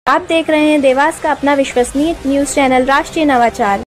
आप देख रहे हैं देवास का अपना विश्वसनीय न्यूज चैनल राष्ट्रीय नवाचार।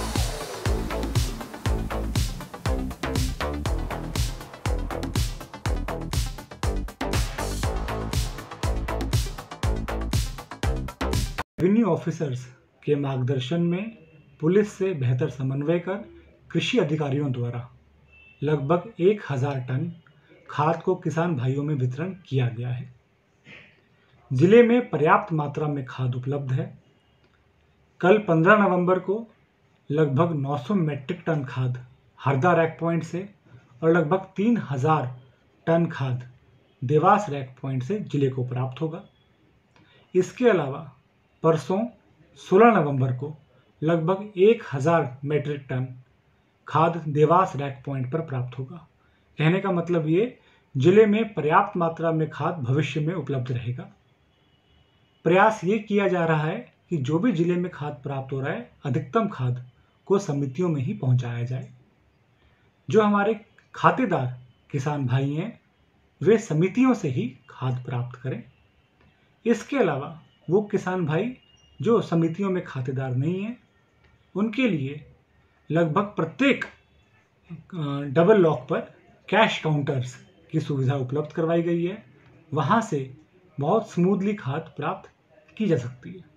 रेवेन्यू ऑफिसर्स के मार्गदर्शन में पुलिस से बेहतर समन्वय कर कृषि अधिकारियों द्वारा लगभग 1000 टन खाद को किसान भाइयों में वितरण किया गया है। जिले में पर्याप्त मात्रा में खाद उपलब्ध है। कल 15 नवंबर को लगभग 900 मैट्रिक टन खाद हरदा रैक पॉइंट से और लगभग 3000 टन खाद देवास रैक पॉइंट से जिले को प्राप्त होगा। इसके अलावा परसों 16 नवंबर को लगभग 1000 मैट्रिक टन खाद देवास रैक पॉइंट पर प्राप्त होगा। कहने का मतलब ये जिले में पर्याप्त मात्रा में खाद भविष्य में उपलब्ध रहेगा। प्रयास ये किया जा रहा है कि जो भी जिले में खाद प्राप्त हो रहा है अधिकतम खाद को समितियों में ही पहुंचाया जाए। जो हमारे खातेदार किसान भाई हैं वे समितियों से ही खाद प्राप्त करें। इसके अलावा वो किसान भाई जो समितियों में खातेदार नहीं हैं उनके लिए लगभग प्रत्येक डबल लॉक पर कैश काउंटर्स की सुविधा उपलब्ध करवाई गई है। वहाँ से बहुत स्मूथली खाद प्राप्त की जा सकती है।